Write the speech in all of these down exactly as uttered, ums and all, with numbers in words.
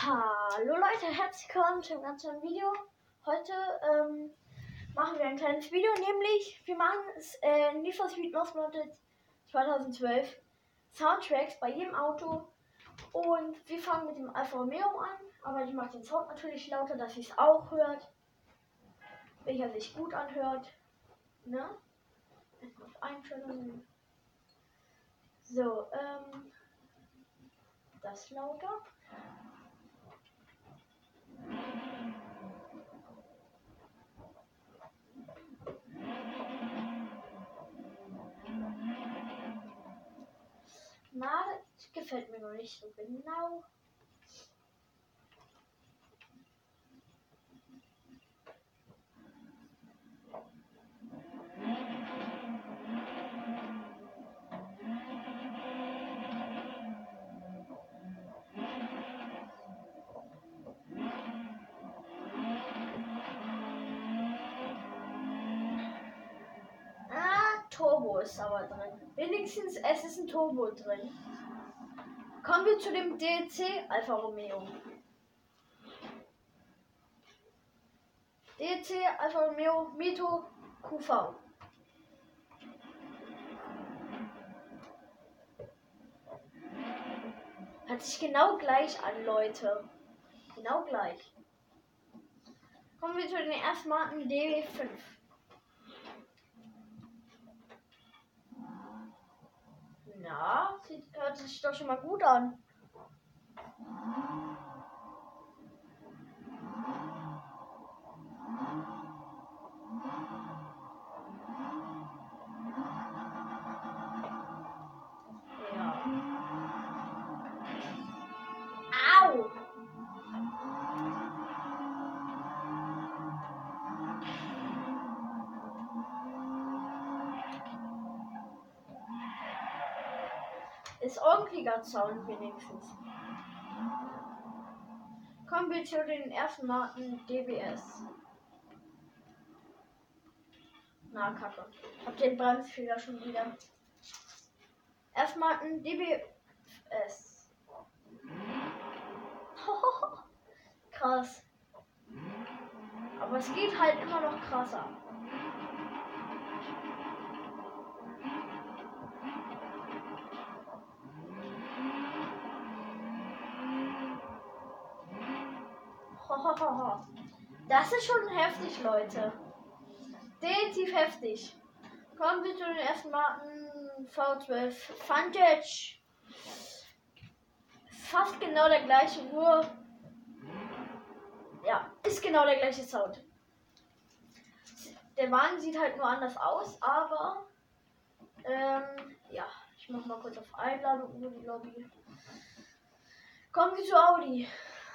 Hallo Leute, herzlich willkommen zu einem ganz neuen Video. Heute ähm, machen wir ein kleines Video, nämlich wir machen äh, Need for Speed Most Wanted zweitausendzwölf Soundtracks bei jedem Auto und wir fangen mit dem Alfa Romeo an, aber ich mache den Sound natürlich lauter, dass ihr es auch hört, welcher sich gut anhört. Ne? Erstmal auf Einstellungen. So, ähm, das lauter. Na, das gefällt mir noch nicht so genau. Turbo ist aber drin. Wenigstens es ist ein Turbo drin. Kommen wir zu dem D L C Alfa Romeo. D L C Alfa Romeo Mito Q V. Hört sich genau gleich an, Leute. Genau gleich. Kommen wir zu den ersten Marken D W fünf. Na, sieht, hört sich doch schon mal gut an. Ja. Au! Ist ordentlicher Sound wenigstens. Kommen wir zu den ersten Marken D B S. Na, kacke. Hab den Bremsfehler schon wieder. Erstmal ein D B S. Krass. Aber es geht halt immer noch krasser. Das ist schon heftig, Leute. Definitiv heftig. Kommen wir zu den ersten Marken V zwölf Vantage. Fast genau der gleiche, nur ja, ist genau der gleiche Sound. Der Wagen sieht halt nur anders aus, aber ähm, ja, ich mach mal kurz auf Einladung über die Lobby. Kommen wir zu Audi.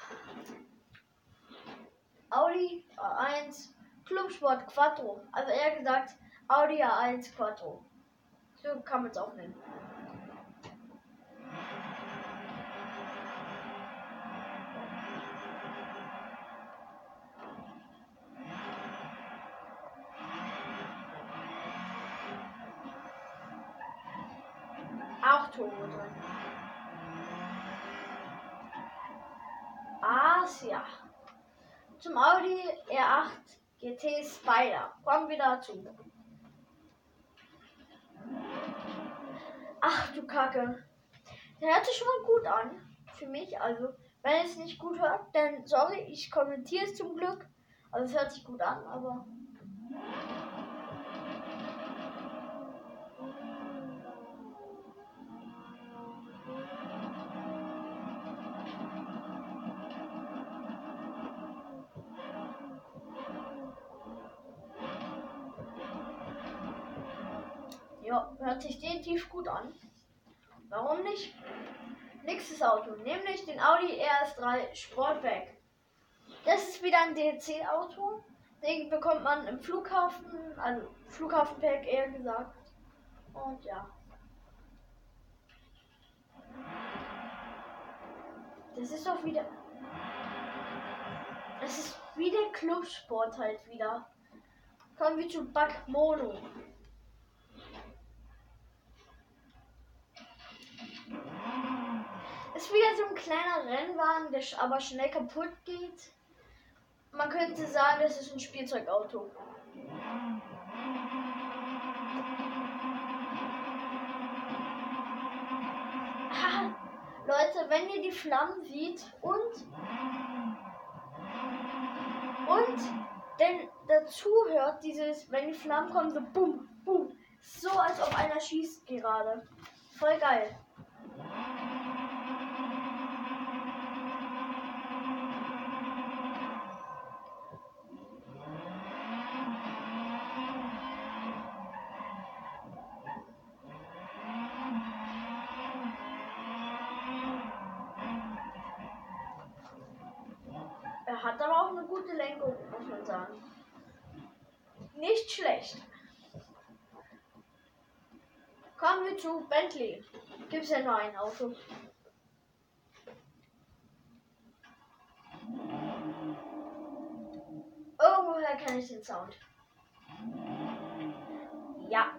Audi A eins Clubsport Quattro. Also eher gesagt Audi A eins Quattro. So kann man es auch nennen. Auch Turbo drin. Asia. Zum Audi R acht G T Spider. Kommen wir dazu. Ach du Kacke. Der hört sich schon mal gut an. Für mich. Also, wenn ihr es nicht gut hört, dann sorry, ich kommentiere es zum Glück. Also es hört sich gut an, aber. Ja, hört sich definitiv gut an. Warum nicht? Nächstes Auto, nämlich den Audi R S drei Sportback. Das ist wieder ein D L C-Auto. Den bekommt man im Flughafen, also Flughafenpack eher gesagt. Und ja. Das ist doch wieder. Das ist wie der Clubsport halt wieder. Kommen wir zu Back Mono. Ist wieder so ein kleiner Rennwagen, der sch- aber schnell kaputt geht. Man könnte sagen, das ist ein Spielzeugauto. Ah, Leute, wenn ihr die Flammen seht und und denn dazu hört dieses, wenn die Flammen kommen, so bum, bum, so als ob einer schießt gerade. Voll geil. Er hat aber auch eine gute Lenkung, muss man sagen. Nicht schlecht. Kommen wir zu Bentley. Gibt es ja nur ein Auto. Irgendwoher kenne ich den Sound. Ja.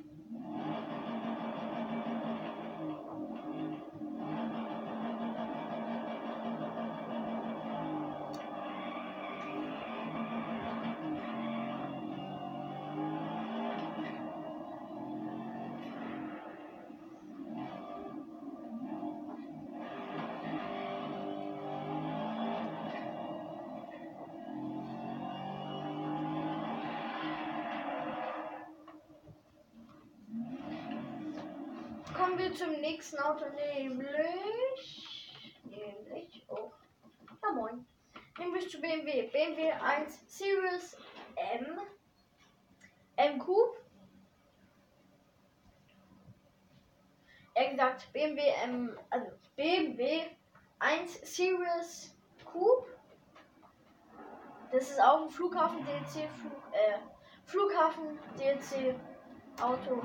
Kommen wir zum nächsten Auto, nämlich. Nämlich. Oh. Ja, moin. Nämlich zu B M W. B M W eins Series M. M Coupe. Er gesagt B M W M. Also B M W eins Series Coupe. Das ist auch ein Flughafen D L C Flug, äh, Flughafen D L C Auto.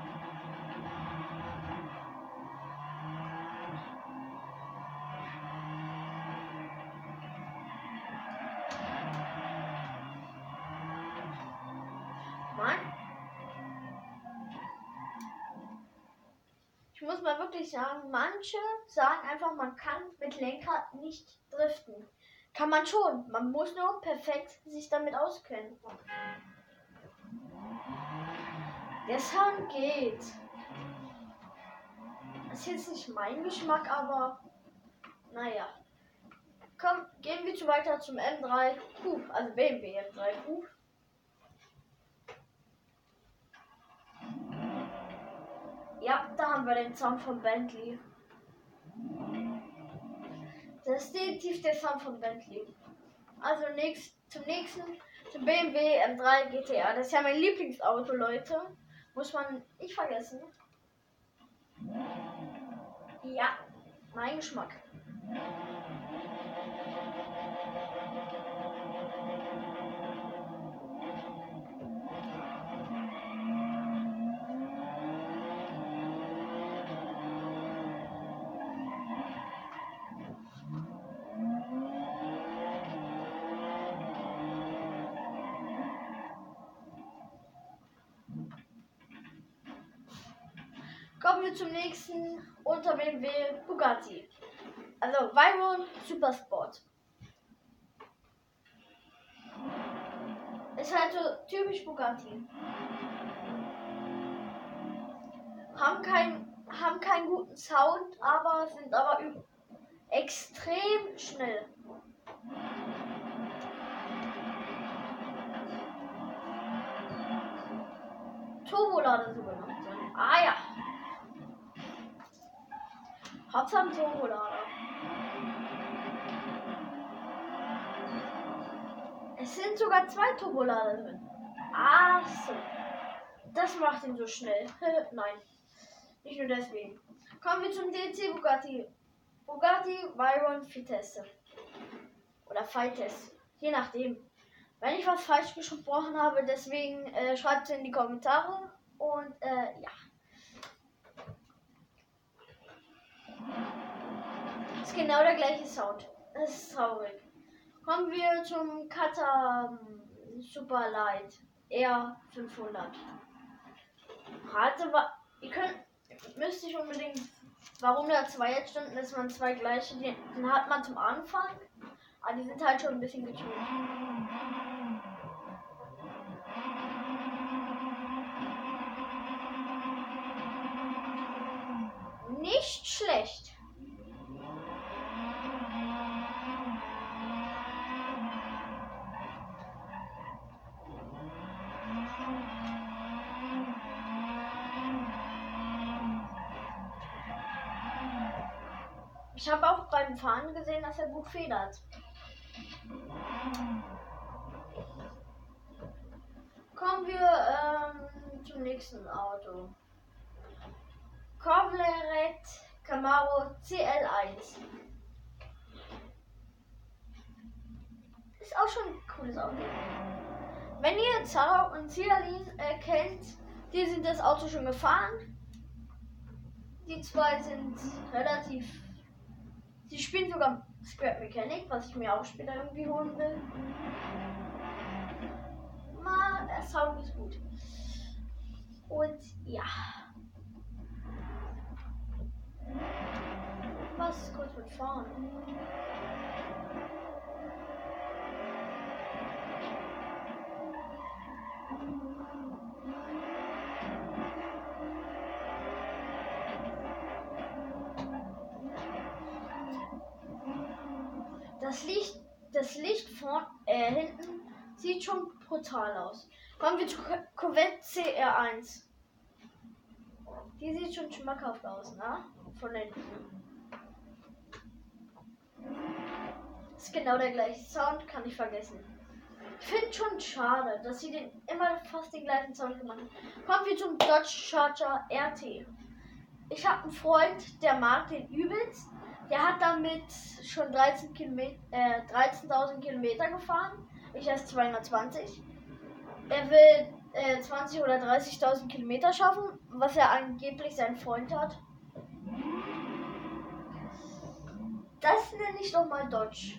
Mann. Ich muss mal wirklich sagen, manche sagen einfach, man kann mit Lenkrad nicht driften. Kann man schon. Man muss nur perfekt sich damit auskennen. Der Sound geht. Das ist jetzt nicht mein Geschmack, aber naja. Komm, gehen wir zu weiter zum M drei Coupe, also B M W M drei Coupe. Ja, da haben wir den Sound von Bentley. Das ist definitiv der Sound von Bentley. Also nächst, zum nächsten, zum B M W M drei G T A. Das ist ja mein Lieblingsauto, Leute. Muss man nicht vergessen. Ja, mein Geschmack. Kommen wir zum nächsten unter B M W Bugatti. Also Veyron Supersport. Ist halt so typisch Bugatti. Haben, kein, haben keinen guten Sound, aber sind aber extrem schnell. Turbolader sogar noch drin. Ah ja. Hauptsache Turbolader. Es sind sogar zwei Turbolader drin. Ach so. Das macht ihn so schnell. Nein. Nicht nur deswegen. Kommen wir zum D L C Bugatti. Bugatti Veyron Vitesse. Oder Vitesse. Je nachdem. Wenn ich was falsch gesprochen habe, deswegen äh, schreibt es in die Kommentare. Und äh, ja. Das ist genau der gleiche Sound. Das ist traurig. Kommen wir zum Kata Superlight R fünfhundert. Rate, ihr könnt, müsst ich unbedingt Warum da zwei jetzt standen, ist man zwei gleiche, die, den hat man zum Anfang, aber die sind halt schon ein bisschen getunt. Nicht schlecht. Ich habe auch beim Fahren gesehen, dass er gut federt. Kommen wir ähm, zum nächsten Auto. Chevrolet Camaro C L eins. Ist auch schon ein cooles Auto. Wenn ihr Zara und Cialin äh, kennt, die sind das Auto schon gefahren. Die zwei sind relativ. Sie spielen sogar Scrap Mechanic, was ich mir auch später irgendwie holen will. Mal, der Sound ist gut. Und ja. Was kurz mit fahren? Das Licht, das Licht vorn, äh, hinten sieht schon brutal aus. Kommen wir zu Corvette C R eins. Die sieht schon schmackhaft aus, ne? Von hinten. Ist genau der gleiche Sound, kann ich vergessen. Ich finde schon schade, dass sie den immer fast den gleichen Sound gemacht haben. Kommen wir zum Dodge Charger R T. Ich habe einen Freund, der mag den übelst. Der hat damit schon dreizehn Kilometer, äh, dreizehntausend Kilometer gefahren. Ich erst zweihundertzwanzig. Er will äh, zwanzig oder dreißigtausend Kilometer schaffen, was er angeblich sein Freund hat. Das nenne ich doch mal Dodge.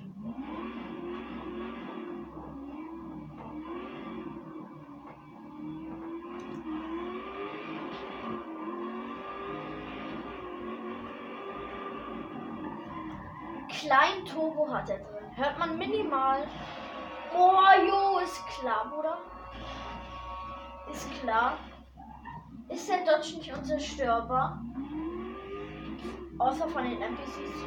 Klein Turbo hat er drin. Hört man minimal. Oh, jo, ist klar, Bruder. Ist klar. Ist der Dodge nicht unzerstörbar? Außer von den N P Cs.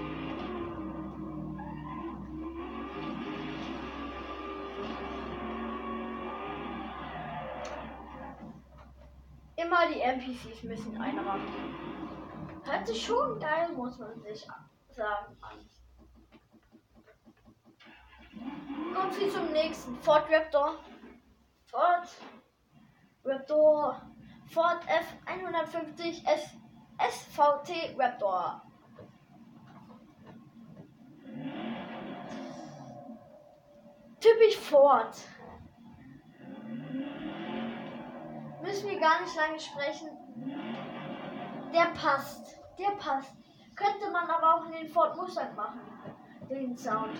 Immer die N P Cs müssen einrahmen. Hört sich schon geil, muss man sich sagen, an. Kommt sie zum nächsten. Ford Raptor. Ford Raptor. Ford F hundertfünfzig S V T Raptor. Typisch Ford. Müssen wir gar nicht lange sprechen. Der passt. Der passt. Könnte man aber auch in den Ford Mustang machen. Den Sound.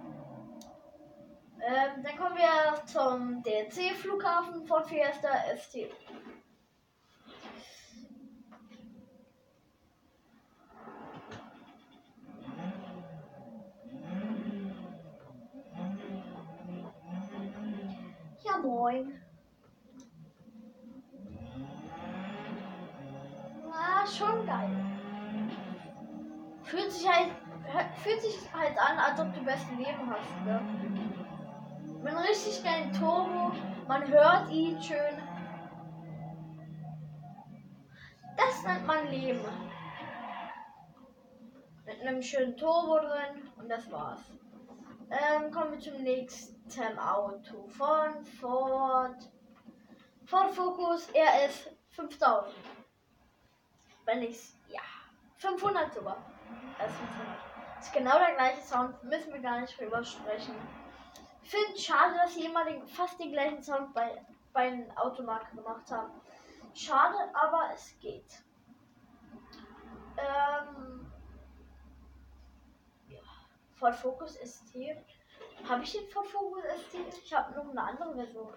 Ähm, dann kommen wir zum D L C-Flughafen Ford Fiesta S T. Ja, moin. Ah, schon geil. Fühlt sich halt, fühlt sich halt an, als ob du beste Leben hast, ne? Mit einem richtig geilen Turbo, man hört ihn schön. Das nennt man Leben. Mit einem schönen Turbo drin und das war's. Ähm, kommen wir zum nächsten Auto von Ford. Ford Focus R S fünftausend. Wenn ich's, ja, fünfhundert sogar. R S fünfhundert. Ist genau der gleiche Sound, müssen wir gar nicht drüber sprechen. Ich finde es schade, dass sie immer den, fast den gleichen Sound bei, bei den Automarken gemacht haben. Schade, aber es geht. Ähm, ja. Ford Focus S T. Habe ich den Ford Focus S T? Ich habe noch eine andere Version.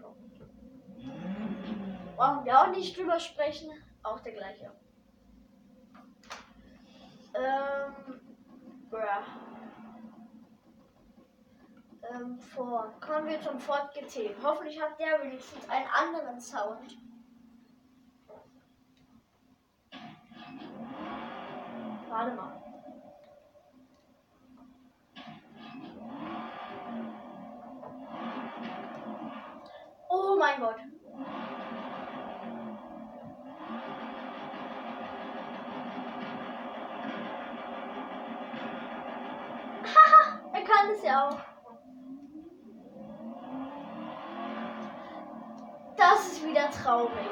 Brauchen wir auch nicht drüber sprechen. Auch der gleiche. Ähm, bruh. Ähm, Ford. Kommen wir zum Ford G T. Hoffentlich hat der wenigstens einen anderen Sound. Warte mal. Oh mein Gott. Haha, er kann es ja auch. Das ist wieder traurig.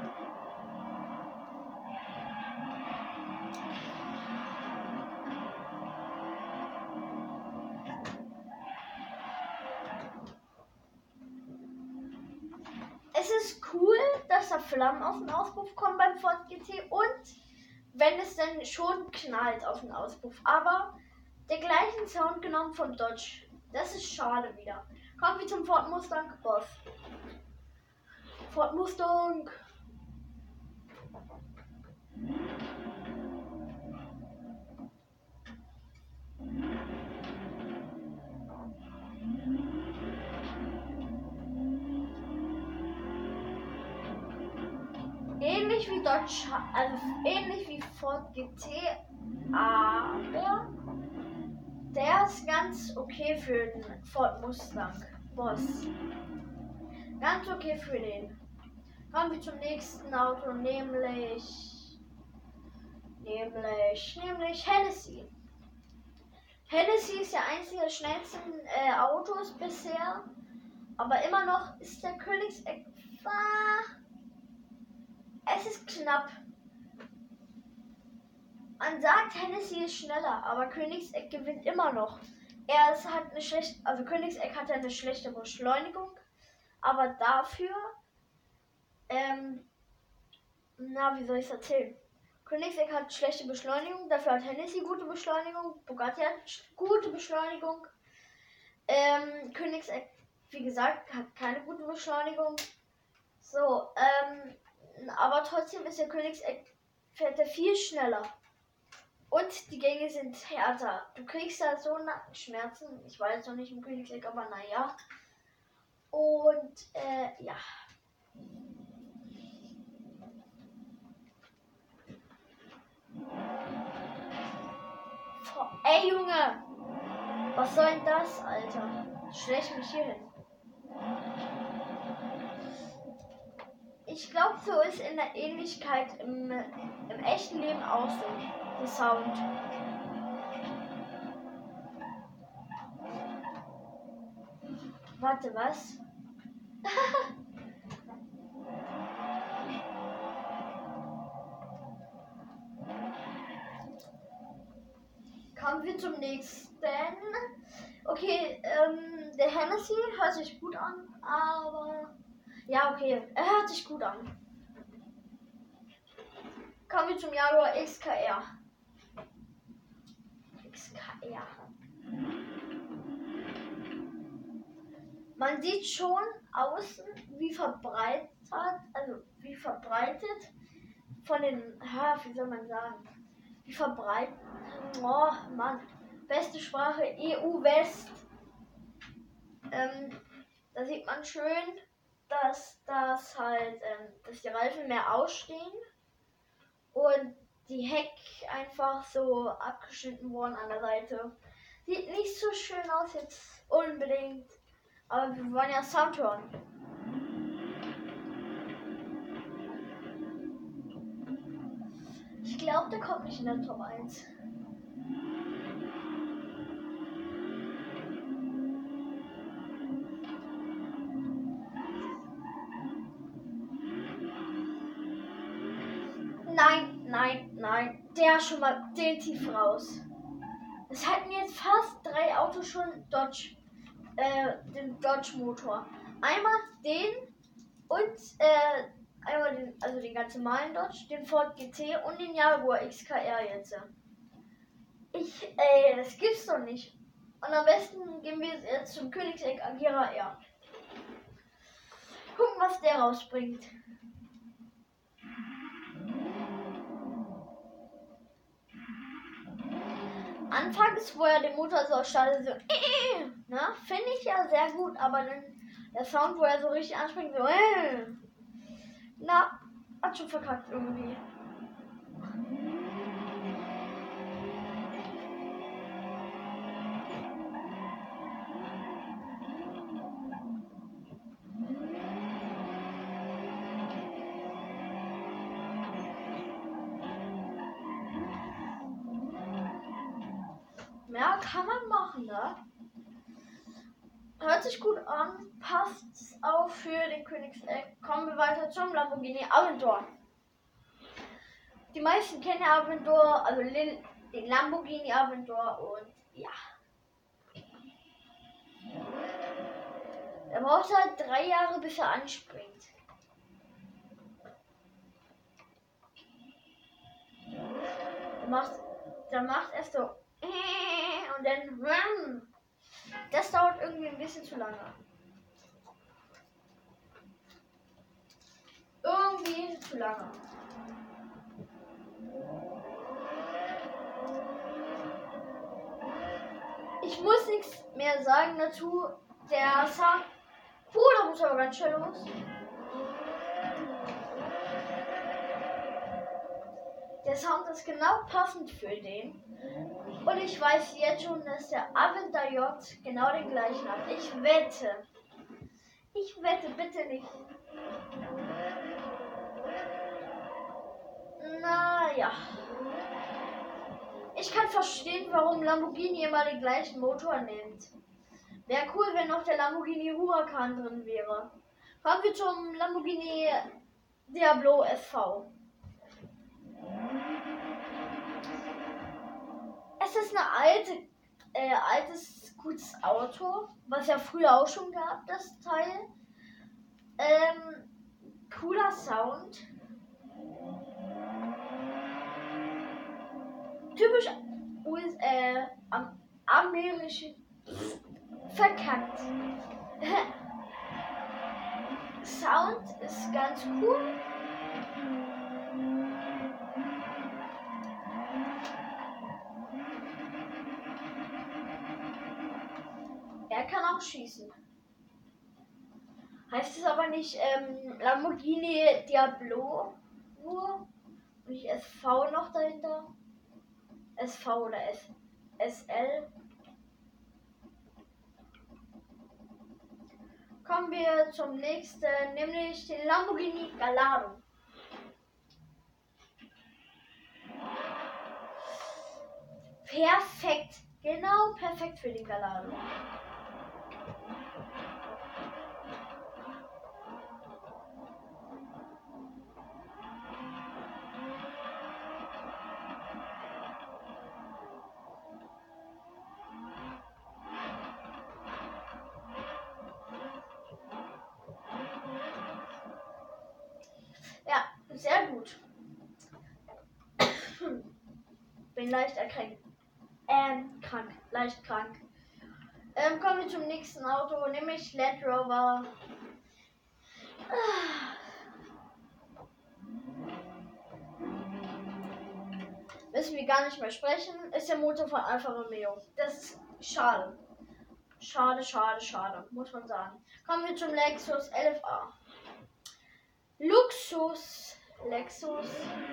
Es ist cool, dass da Flammen auf den Auspuff kommen beim Ford G T und wenn es dann schon knallt auf den Auspuff. Aber der gleichen Sound genommen vom Dodge. Das ist schade wieder. Kommen wir zum Ford Mustang Boss. Ford Mustang. Ähnlich wie Dodge, also ähnlich wie Ford G T, aber der ist ganz okay für den Ford Mustang Boss. Ganz okay für den. Kommen wir zum nächsten Auto, nämlich, nämlich, nämlich Hennessy. Hennessy ist ja eines der schnellsten äh, Autos bisher, aber immer noch ist der Königseck. Es ist knapp. Man sagt, Hennessy ist schneller, aber Königseck gewinnt immer noch. Er ist, hat eine schlechte, also Königseck hat ja eine schlechte Beschleunigung, aber dafür, ähm, na, wie soll ich es erzählen? Königseck hat schlechte Beschleunigung, dafür hat Hennessy gute Beschleunigung, Bugatti hat gute Beschleunigung. Ähm, Königseck, wie gesagt, hat keine gute Beschleunigung. So, ähm, aber trotzdem ist der Königseck, fährt er viel schneller. Und die Gänge sind härter. Du kriegst da so Nackenschmerzen. Ich weiß noch nicht im Königseck, aber naja. Und, äh, ja. Ey, Junge! Was soll denn das, Alter? Schlecht mich hier hin. Ich glaube, so ist in der Ähnlichkeit im, im echten Leben auch so. Der Sound. Warte, was? Kommen wir zum nächsten. Okay, ähm, der Hennessy hört sich gut an, aber... Ja, okay, er hört sich gut an. Kommen wir zum Jaguar X K R. X K R. Man sieht schon außen, wie verbreitet, also wie verbreitet von den, ja, wie soll man sagen, wie verbreitet, oh Mann, beste Sprache E U West. Ähm, da sieht man schön, dass das halt, ähm, dass die Reifen mehr ausstehen und die Heck einfach so abgeschnitten worden an der Seite. Sieht nicht so schön aus jetzt unbedingt, aber wir wollen ja Sound hören. Ich glaube, der kommt nicht in der Top eins. Nein, nein, nein. Der schon mal den tief raus. Es hatten jetzt fast drei Autos schon Dodge, äh, den Dodge Motor. Einmal den und äh, einmal den, also den ganz normalen Dodge, den Ford G T und den Jaguar X K R jetzt. Ich, ey, das gibt's doch nicht. Und am besten gehen wir jetzt zum Königseck Agera R. Gucken, was der rausbringt. Anfangs, wo er den Motor so startet, so, äh, ne, finde ich ja sehr gut, aber dann der Sound, wo er so richtig anspringt, so, äh, na, hat schon verkackt irgendwie. Ja, kann man machen, ne? Hört sich gut an, passt auch für den Königseck. Kommen wir weiter zum Lamborghini Aventador. Die meisten kennen Aventador, also den Lamborghini Aventador und ja. Er braucht halt drei Jahre, bis er anspringt. Er macht, dann macht er so und dann das dauert irgendwie ein bisschen zu lange. Irgendwie zu lange. Ich muss nichts mehr sagen dazu. Der Sound. Puh, da muss aber ganz schnell los. Der Sound ist genau passend für den. Und ich weiß jetzt schon, dass der Aventador genau den gleichen hat. Ich wette. Ich wette, bitte nicht. Naja. Ich kann verstehen, warum Lamborghini immer den gleichen Motor nimmt. Wäre cool, wenn noch der Lamborghini Huracan drin wäre. Kommen wir zum Lamborghini Diablo S V. Es ist eine alte, äh, altes, gutes Auto, was ja früher auch schon gab, das Teil. Ähm, cooler Sound. Typisch äh, am amerikanischen verkackt. Sound ist ganz cool. Er kann auch schießen. Heißt es aber nicht ähm, Lamborghini Diablo nur? Nicht S V noch dahinter? S V oder S SL? Kommen wir zum nächsten, nämlich den Lamborghini Gallardo. Perfekt, genau perfekt für den Gallardo. Ja, sehr gut. Bin leicht erkrankt. Ähm, krank. Leicht krank. Ähm, kommen wir zum nächsten Auto, nämlich Land Rover. Müssen wir gar nicht mehr sprechen. Ist der Motor von Alfa Romeo. Das ist schade. Schade, schade, schade, muss man sagen. Kommen wir zum Lexus L F A. Luxus Lexus.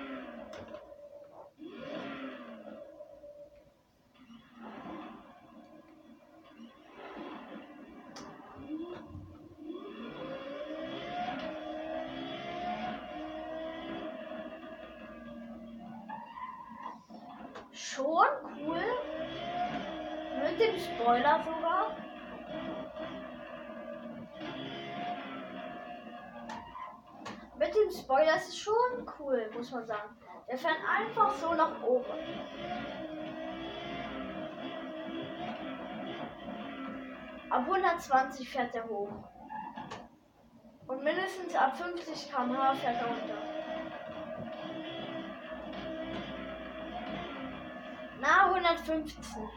Schon cool. Mit dem Spoiler sogar. Mit dem Spoiler ist es schon cool, muss man sagen. Der fährt einfach so nach oben. Ab hundertzwanzig fährt er hoch. Und mindestens ab fünfzig Kilometer pro Stunde fährt er runter. Na, hundertfünfzehn.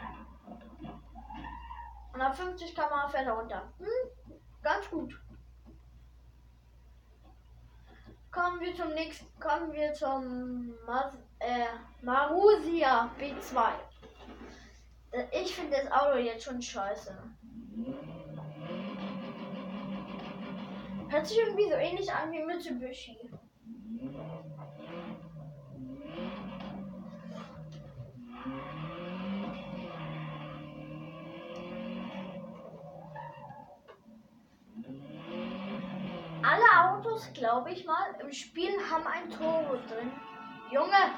Und ab fünfzig Kilometer pro Stunde fährt er runter. Hm, ganz gut. Kommen wir zum nächsten, kommen wir zum Mas, äh, Marussia B zwei. Ich finde das Auto jetzt schon scheiße. Hört sich irgendwie so ähnlich an wie Mitsubishi. Alle Autos, glaube ich mal, im Spiel haben ein Turbo drin. Junge!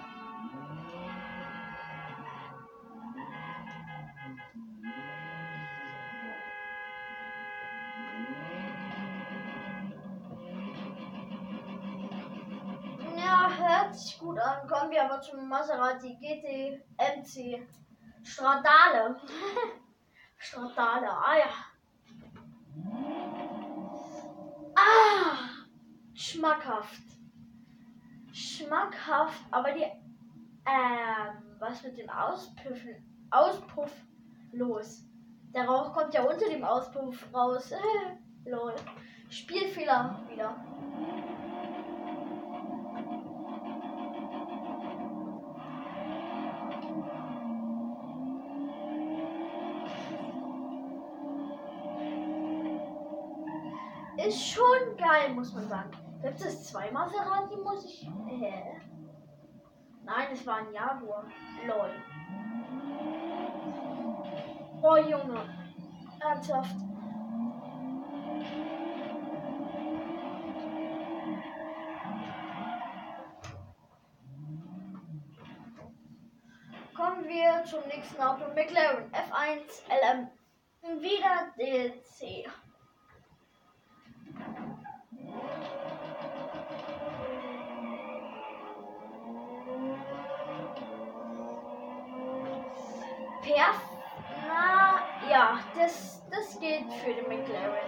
Ja, hört sich gut an. Kommen wir aber zum Maserati G T M C Stradale. Stradale, ah ja. Ah! Schmackhaft. Schmackhaft, aber die, ähm, was mit dem Auspuffen, Auspuff los. Der Rauch kommt ja unter dem Auspuff raus. Lol. Spielfehler wieder. Ist schon geil, muss man sagen. Gibt es zwei Maserati, muss ich... Hä? Nein, es war ein Jaguar. Lol. Oh, Junge. Ernsthaft. Kommen wir zum nächsten Auto. McLaren F eins L M. Wieder D C. Perf? Na, ja, das, das geht für den McLaren.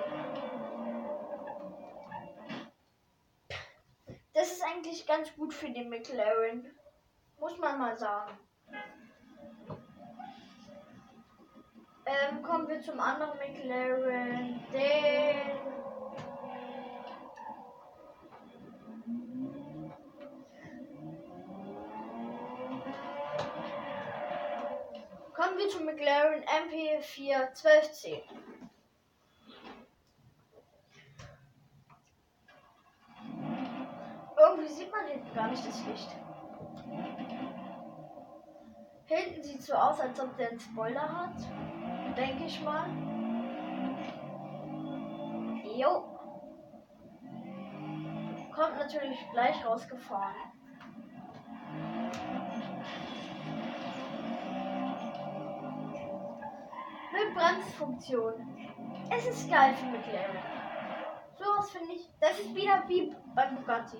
Das ist eigentlich ganz gut für den McLaren. Muss man mal sagen. Ähm, kommen wir zum anderen McLaren. Den... Kommen wir zum McLaren M P vier zwölf C. Irgendwie sieht man hinten gar nicht das Licht. Hinten sieht so aus, als ob der einen Spoiler hat. Denke ich mal. Jo. Kommt natürlich gleich rausgefahren. Mit Bremsfunktion. Es ist geil für McLaren. Sowas finde ich. Das ist wieder wie beim Bugatti.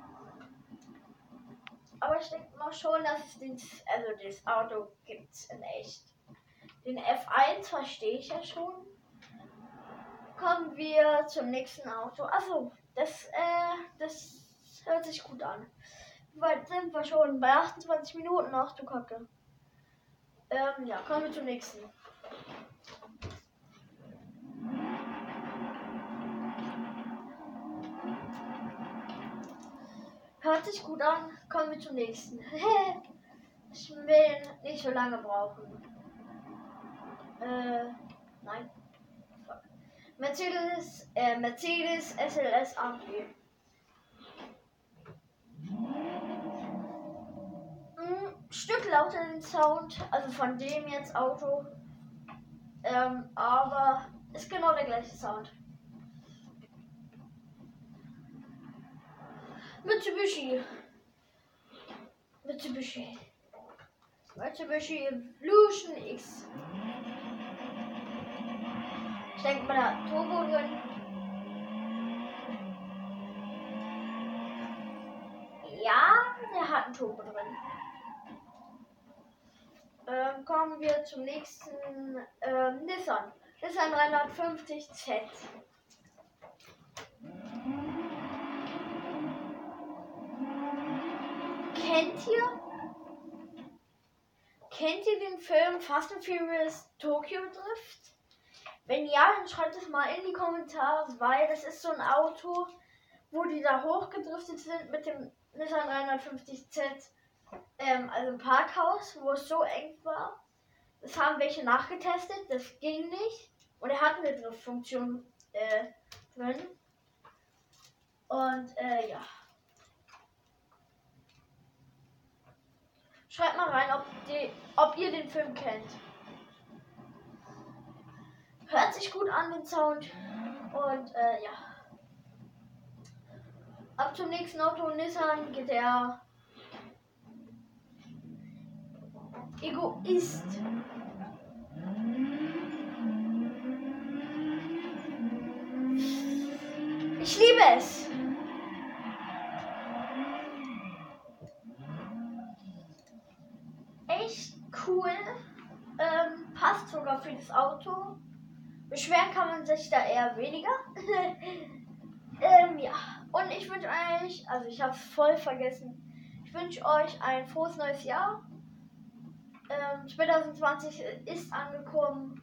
Aber ich denke mal schon, dass es den, also das Auto gibt in echt. Den F eins verstehe ich ja schon. Kommen wir zum nächsten Auto. Achso, das, äh, das hört sich gut an. Wie weit sind wir schon? Bei achtundzwanzig Minuten noch, du Kacke. Ähm, ja, kommen wir zum nächsten. Hört sich gut an. Kommen wir zum nächsten. Ich will nicht so lange brauchen. Äh, nein. Fuck. Mercedes, äh, Mercedes S L S A M G. Ein Stück lauter den Sound, also von dem jetzt Auto. Ähm, aber ist genau der gleiche Sound. Mitsubishi. Mitsubishi. Mitsubishi Evolution X. Ich denke mal, da hat Turbo drin. Ja, der hat einen Turbo drin. Ähm, kommen wir zum nächsten ähm, Nissan. Nissan dreihundertfünfzig Z. Kennt ihr? Kennt ihr den Film Fast and Furious Tokyo Drift? Wenn ja, dann schreibt es mal in die Kommentare, weil das ist so ein Auto, wo die da hochgedriftet sind mit dem Nissan dreihundertfünfzig Z. Ähm, also ein Parkhaus, wo es so eng war. Das haben welche nachgetestet, das ging nicht. Und er hat eine Driftfunktion äh, drin. Und äh, ja. Schreibt mal rein, ob, die, ob ihr den Film kennt. Hört sich gut an, den Sound. Und äh, ja. Ab zum nächsten Auto, Nissan G T R. Egoist. Ich liebe es. Echt cool. Ähm, passt sogar für das Auto. Beschweren kann man sich da eher weniger. ähm, ja. Und ich wünsche euch, also ich habe es voll vergessen, ich wünsche euch ein frohes neues Jahr. Ähm, zwanzig zwanzig ist angekommen.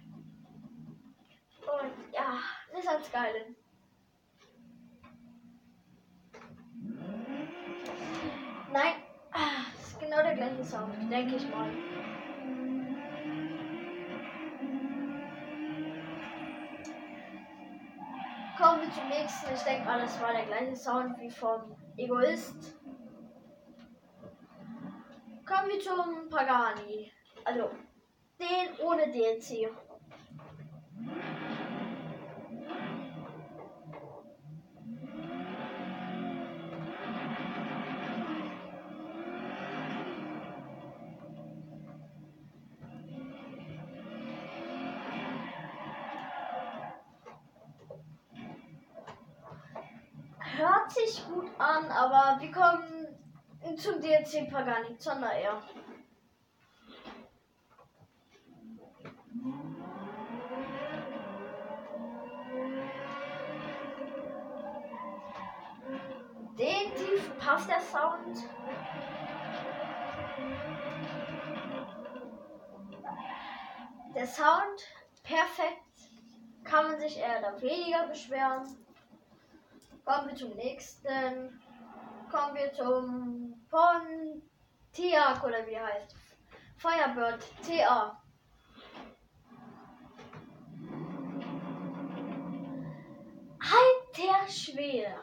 Und ja, ist halt geil. Nein, das ist genau der gleiche Sound, denke ich mal. Kommen wir zum nächsten. Ich denke mal, das war der gleiche Sound wie vom Egoist. Kommen wir zum Pagani. Also, den ohne D L C. Hört sich gut an, aber wir kommen zum D L C Pagani Zonda-R. Definitiv passt der Sound. Der Sound perfekt. Kann man sich eher oder weniger beschweren. Kommen wir zum nächsten. Kommen wir zum Pontiac oder wie heißt. Firebird T A. Alter Schwede.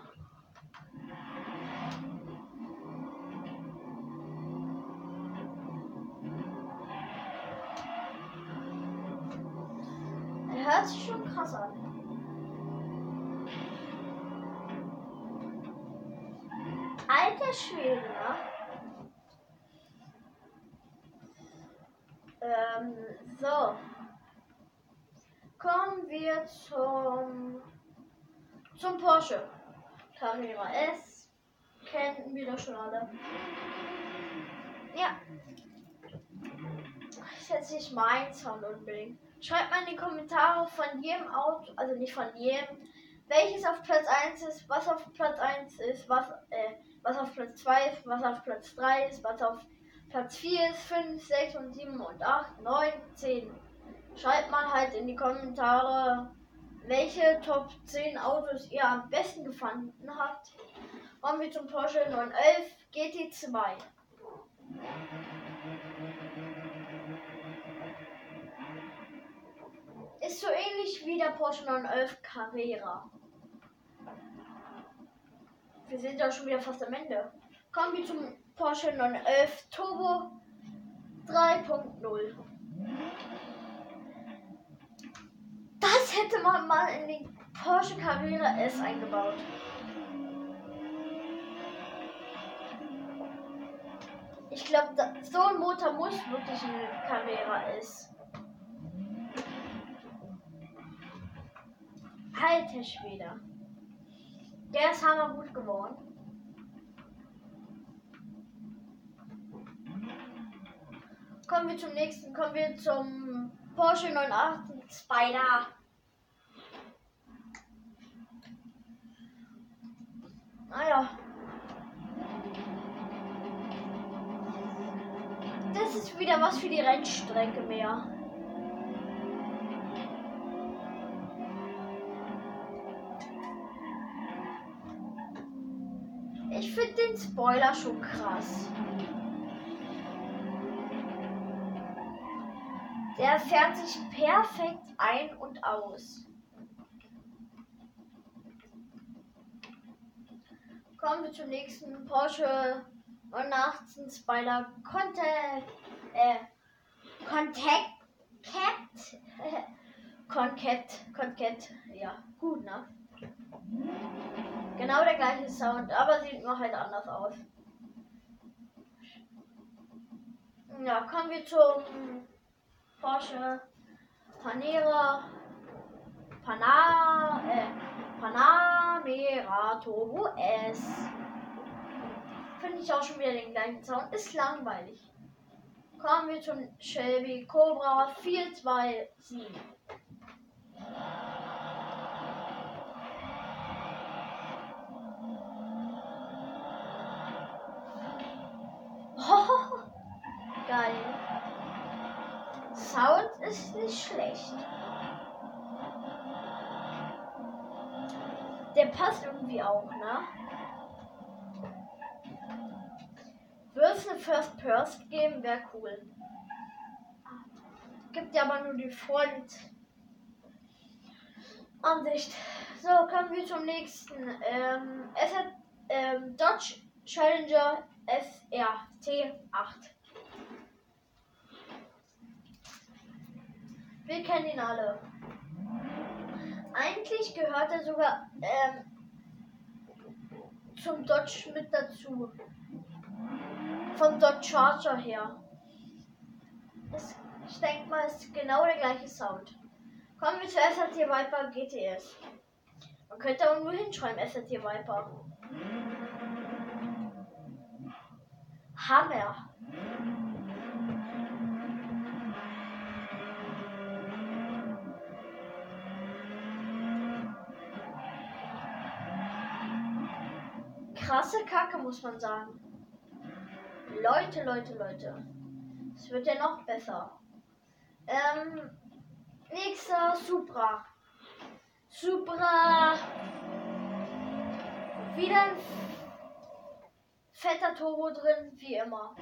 Er hört sich schon krass an. Alter Schwede, ne? Ähm, so. Kommen wir zum zum Porsche Carrera S. Kennen wir doch schon alle. Ja. Das ist jetzt nicht mein Sound unbedingt. Schreibt mal in die Kommentare von jedem Auto, also nicht von jedem, welches auf Platz eins ist, was auf Platz eins ist, was, äh, was auf Platz zwei ist, was auf Platz drei ist, was auf Platz vier ist, fünf, sechs und sieben und acht, neun, zehn. Schreibt mal halt in die Kommentare, welche Top zehn Autos ihr am besten gefunden habt. Kommen wir zum Porsche neun elf G T zwei. Ist so ähnlich wie der Porsche neun elf Carrera. Wir sind ja schon wieder fast am Ende. Kommen wir zum Porsche neun elf Turbo drei Punkt null. Das hätte man mal in den Porsche Carrera S eingebaut. Ich glaube, so ein Motor muss wirklich ein Carrera S. Alter Schwede. Der ist hammer gut geworden. Kommen wir zum nächsten. Kommen wir zum Porsche neun acht Spider. Naja. Das ist wieder was für die Rennstrecke mehr. Ich finde den Spoiler schon krass. Der fährt sich perfekt ein und aus. Kommen wir zum nächsten Porsche neunhundertachtzehn Spider Contact. Äh, Contact. Cat. Concat. Concat. Ja, gut, ne? Genau der gleiche Sound, aber sieht nur halt anders aus. Ja, kommen wir zum Porsche Panera. Pana, äh, Panamera Turbo S. Finde ich auch schon wieder den gleichen Sound. Ist langweilig. Kommen wir zum Shelby Cobra vier zwei sieben. Oh, geil. Sound ist nicht schlecht. Der passt irgendwie auch, ne? Würde es eine First Person geben, wäre cool. Gibt ja aber nur die Front-Ansicht. So, kommen wir zum nächsten. Ähm, es hat ähm, Dodge Challenger S R T acht. Wir kennen ihn alle. Eigentlich gehört er sogar ähm, zum Dodge mit dazu. Vom Dodge Charger her. Das, ich denke mal, ist genau der gleiche Sound. Kommen wir zu S R T Viper G T S. Man könnte auch nur hinschreiben S R T Viper. Hammer. Krasse Kacke, muss man sagen. Leute, Leute, Leute. Es wird ja noch besser. Ähm, nächster Supra. Supra. Wieder ein fetter Turbo drin, wie immer.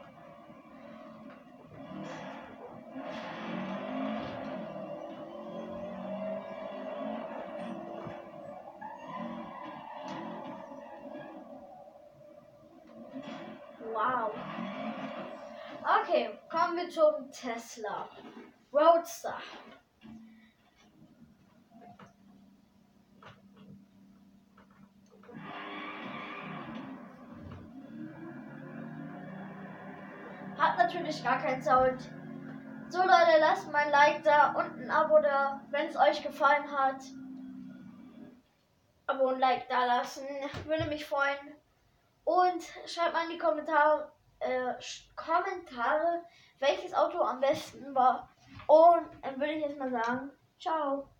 Wow. Okay, kommen wir zum Tesla Roadster. Hat natürlich gar keinen Sound. So Leute, lasst mal ein Like da und ein Abo da, wenn es euch gefallen hat. Abo und Like da lassen, würde mich freuen. Und schreibt mal in die Kommentare, äh, Kommentare, welches Auto am besten war. Und dann würde ich jetzt mal sagen, ciao.